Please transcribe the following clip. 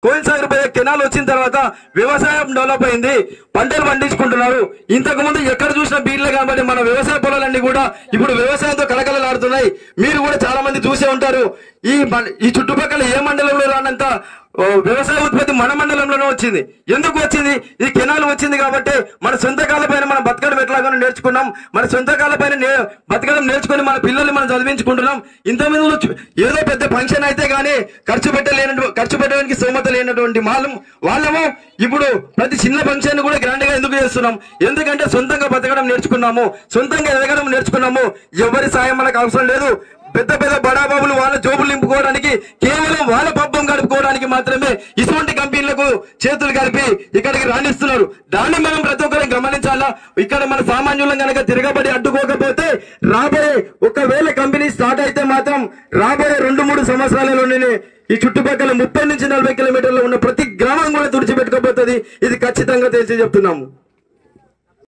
Koilsagar canal వచ్చిన తర్వాత వ్యవసాయం డెవలప్ అయింది, పంటలు పండించుకుంటున్నారు. ఇంతకు ముందు ఎక్కడ చూసినా బీడ్లే కాబట్టి మన వ్యవసాయ పొలాలన్నీ కూడా ఇప్పుడు వ్యవసాయంతో కలకలలాడుతున్నాయి. మీరు కూడా చాలా మంది చూసే ఉంటారు. ఈ చుట్టుపక్కల ఏ మండలంలో రానంత వ్యవసాయ ఉత్పత్తి మన మండలంలోనే వచ్చింది. ఎందుకు వచ్చింది? ఈ కెనాల్ వచ్చింది కాబట్టి మన సొంత కాళ్ళపైన మనం బతకడం ఎట్లాగో నేర్చుకున్నాం. మన సొంత కాళ్ళపైన బతకడం నేర్చుకుని మన పిల్లల్ని మనం చదివించుకుంటున్నాం. ఇంతకుముందు ఏదో పెద్ద ఫంక్షన్ అయితే గానీ ఖర్చు పెట్టడానికి స్తోమత లేనటువంటి వాళ్ళము ఇప్పుడు ప్రతి చిన్న ఫంక్షన్ కూడా గ్రాండ్ గా ఎందుకు చేస్తున్నాం? ఎందుకంటే సొంతంగా బతకడం నేర్చుకున్నాము, సొంతంగా ఎదగడం నేర్చుకున్నాము. ఎవరి సాయం మనకు అవసరం లేదు. పెద్ద పెద్ద బడాబాబులు వాళ్ళ జోబులు నింపుకోవడానికి, కేవలం వాళ్ళ పబ్బం గడుపుకోవడానికి మాత్రమే ఇటువంటి కంపెనీలకు చేతులు కలిపి ఇక్కడికి రాణిస్తున్నారు. దాన్ని మనం ప్రతి ఒక్కరు గమనించాలా. ఇక్కడ మన సామాన్యులం కనుక తిరగబడి అడ్డుకోకపోతే రాబోయే ఒకవేళ కంపెనీ స్టార్ట్ అయితే మాత్రం రాబోయే 2-3 సంవత్సరాలలోనే ఈ చుట్టుపక్కల 30 నుంచి 40 కిలోమీటర్లు ఉన్న ప్రతి గ్రామం కూడా తుడిచిపెట్టుకోబోతుంది. ఇది ఖచ్చితంగా తెలిసి చెప్తున్నాము.